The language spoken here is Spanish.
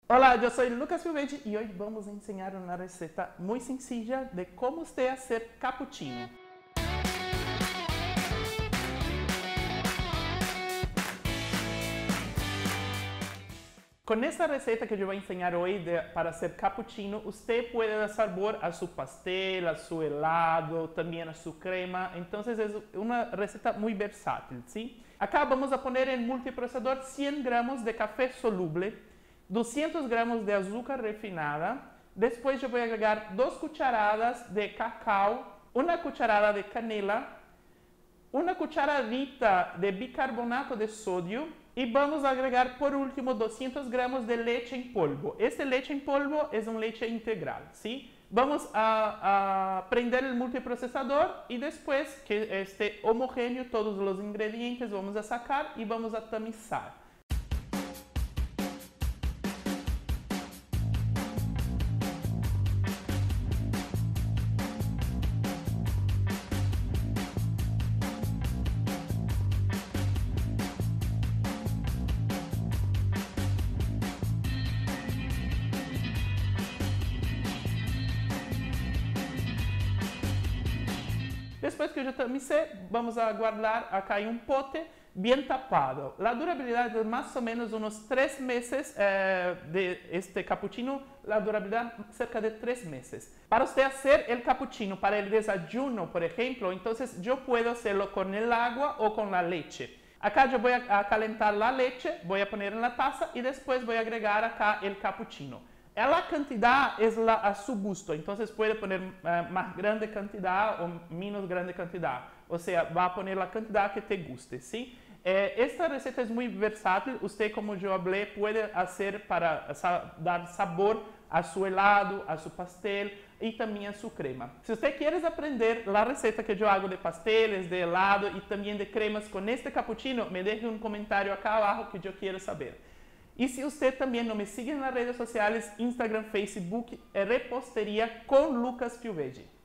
Hola, yo soy Lucas Fiuvege y hoy vamos a enseñar una receta muy sencilla de cómo usted hacer cappuccino. Con esta receta que yo voy a enseñar hoy para hacer cappuccino, usted puede dar sabor a su pastel, a su helado, también a su crema. Entonces es una receta muy versátil, ¿sí? Acá vamos a poner en multiprocesador 100 gramos de café soluble, 200 gramos de azúcar refinada. Después yo voy a agregar 2 cucharadas de cacao, una cucharada de canela, una cucharadita de bicarbonato de sodio y vamos a agregar por último 200 gramos de leche en polvo. Este leche en polvo es una leche integral, ¿sí? Vamos a prender el multiprocesador y después que esté homogéneo todos los ingredientes vamos a sacar y vamos a tamizar. Después que yo tamicé, vamos a guardar acá en un pote bien tapado. La durabilidad es más o menos unos 3 meses de este cappuccino, la durabilidad cerca de 3 meses. Para usted hacer el cappuccino para el desayuno, por ejemplo, entonces yo puedo hacerlo con el agua o con la leche. Acá yo voy a calentar la leche, voy a poner en la taza y después voy a agregar acá el cappuccino. La cantidad es a su gusto, entonces puede poner más grande cantidad o menos grande cantidad. O sea, va a poner la cantidad que te guste, ¿sí? Esta receta es muy versátil. Usted, como yo hablé, puede hacer para dar sabor a su helado, a su pastel y también a su crema. Si usted quiere aprender la receta que yo hago de pasteles, de helado y también de cremas con este cappuccino, me deje un comentario acá abajo que yo quiero saber. Y si usted también no me sigue en las redes sociales, Instagram, Facebook, Repostería con Lucas Fiuvege.